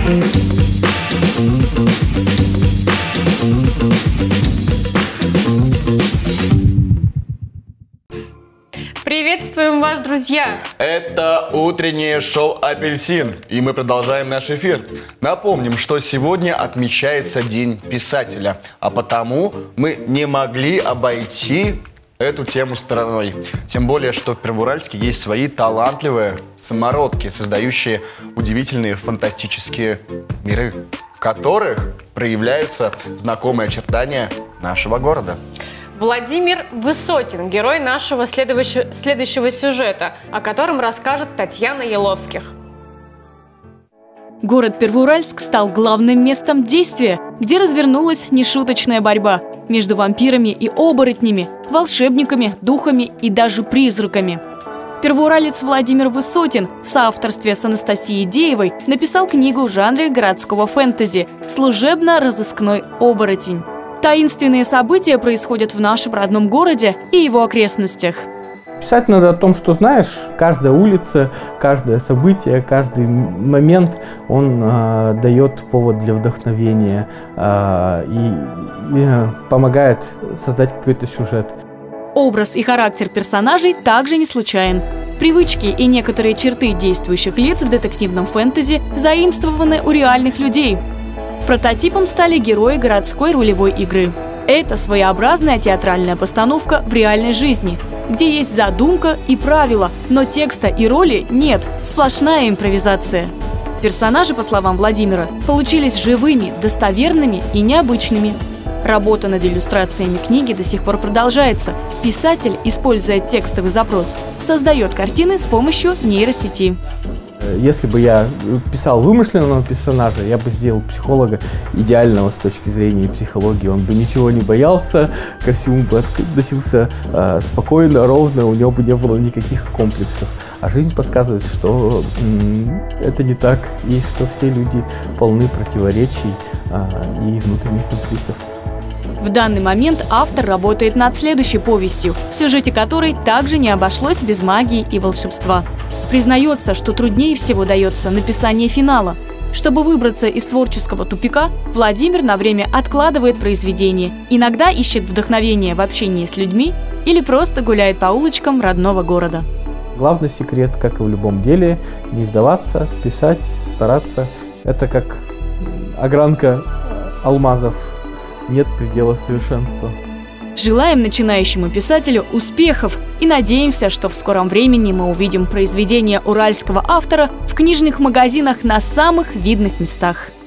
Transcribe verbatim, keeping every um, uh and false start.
Приветствуем вас, друзья! Это утреннее шоу «Апельсин», и мы продолжаем наш эфир. Напомним, что сегодня отмечается День писателя, а потому мы не могли обойти эту тему стороной. Тем более, что в Первоуральске есть свои талантливые самородки, создающие удивительные фантастические миры, в которых проявляются знакомые очертания нашего города. Владимир Высотин – герой нашего следующего, следующего сюжета, о котором расскажет Татьяна Еловских. Город Первоуральск стал главным местом действия, где развернулась нешуточная борьба между вампирами и оборотнями, волшебниками, духами и даже призраками. Первоуралец Владимир Высотин в соавторстве с Анастасией Деевой написал книгу в жанре городского фэнтези «Служебно-розыскной оборотень». Таинственные события происходят в нашем родном городе и его окрестностях. Писать надо о том, что знаешь. Каждая улица, каждое событие, каждый момент, он э, дает повод для вдохновения э, и, и э, помогает создать какой-то сюжет. Образ и характер персонажей также не случайен. Привычки и некоторые черты действующих лиц в детективном фэнтези заимствованы у реальных людей. Прототипом стали герои городской ролевой игры. Это своеобразная театральная постановка в реальной жизни, где есть задумка и правила, но текста и роли нет, сплошная импровизация. Персонажи, по словам Владимира, получились живыми, достоверными и необычными. Работа над иллюстрациями книги до сих пор продолжается. Писатель, используя текстовый запрос, создает картины с помощью нейросети. Если бы я писал вымышленного персонажа, я бы сделал психолога идеального с точки зрения психологии. Он бы ничего не боялся, ко всему бы относился э, спокойно, ровно, у него бы не было никаких комплексов. А жизнь подсказывает, что э, это не так, и что все люди полны противоречий э, и внутренних конфликтов. В данный момент автор работает над следующей повестью, в сюжете которой также не обошлось без магии и волшебства. Признается, что труднее всего дается написание финала. Чтобы выбраться из творческого тупика, Владимир на время откладывает произведение, иногда ищет вдохновение в общении с людьми или просто гуляет по улочкам родного города. Главный секрет, как и в любом деле, не сдаваться, писать, стараться. Это как огранка алмазов. Нет предела совершенства. Желаем начинающему писателю успехов и надеемся, что в скором времени мы увидим произведения уральского автора в книжных магазинах на самых видных местах.